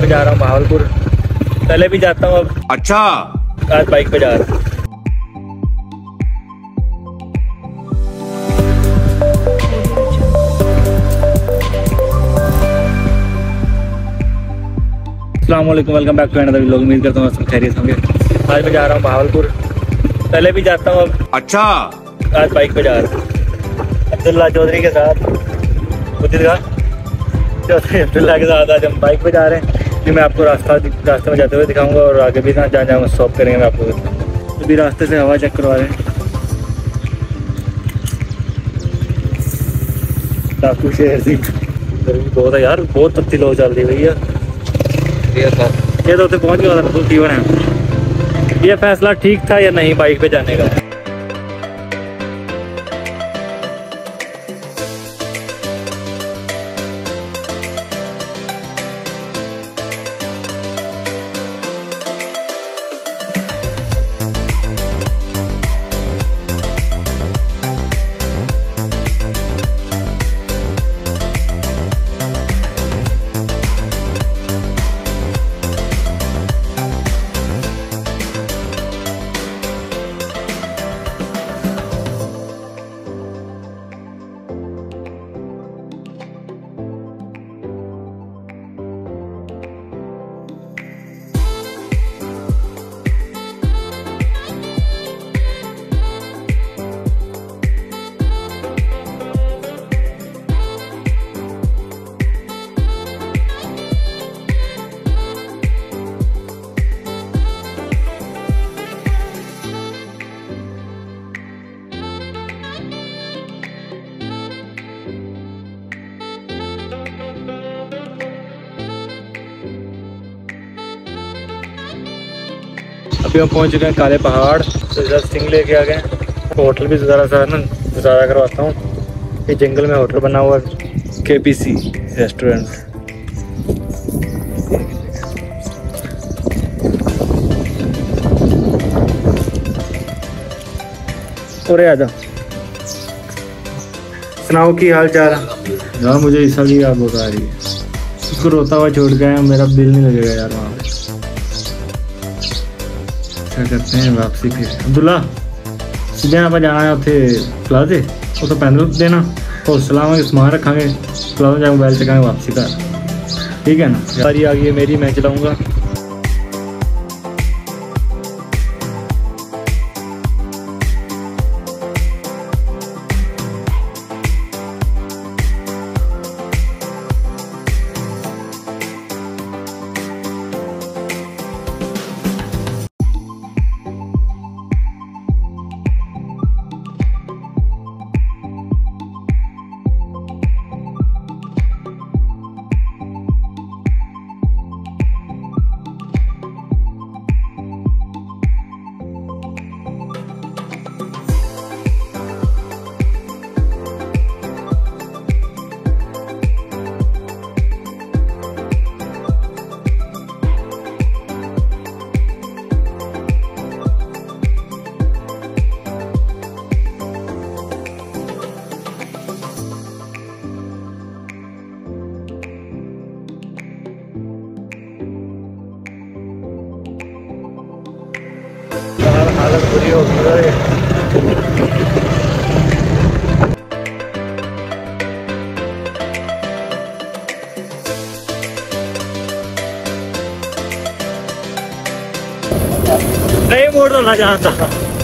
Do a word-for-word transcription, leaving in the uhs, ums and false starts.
पे जा रहा हूँ बहावलपुर। पहले भी जाता हूँ, अब अच्छा आज बाइक पे जा रहा हूँ। अस्सलाम वालेकुम, welcome back to another vlog. उम्मीद करता हूँ सब खैरियत होंगे। आज मैं जा रहा हूँ बहावलपुर। पहले भी जाता हूँ, अब अच्छा आज बाइक पे जा रहा हूँ अब्दुल्ला चौधरी के साथ। चौधरी अब्दुल्ला के साथ आज हम बाइक पे जा रहे हैं। कि मैं आपको रास्ता रास्ते में जाते हुए दिखाऊंगा और आगे भी ना जहाँ जहाँ स्टॉप करेंगे मैं आपको दिखाऊंगा। अभी रास्ते से हवा चेक करवा रहे हैं। डाकू शहर से गर्मी बहुत है यार, बहुत तत्ती लो चल रही भैया। ये तो उसे पहुँच गया था जीवन है। ये फैसला ठीक था या नहीं बाइक पे जाने का? अभी हम पहुंच चुके हैं काले पहाड़। तो इधर सिंह लेके आ गए। होटल भी ज़रा सा ना गुजारा करवाता हूँ। ये जंगल में होटल बना हुआ है, के पी सी रेस्टोरेंट। और आजा सुनाओ की हाल चाल यार। मुझे इस साल की याद बहुत आ रही है। उसको रोता हुआ छोड़ गए, मेरा दिल नहीं लगेगा यार वहाँ पे। क्या करते हैं वापसी फिर। अब्दुल्ला सीधे आप जाना है उसे प्लाजे, वो तो पैदल देना और सलाम समान रखांगे प्लाजा जाकर मोबाइल चलाएंगे वापसी कर। ठीक है ना? गाड़ी आ गई है मेरी, मैं चलाऊँगा। हालत बुरी हो गई है। नहीं मोड़ तो ना जानता।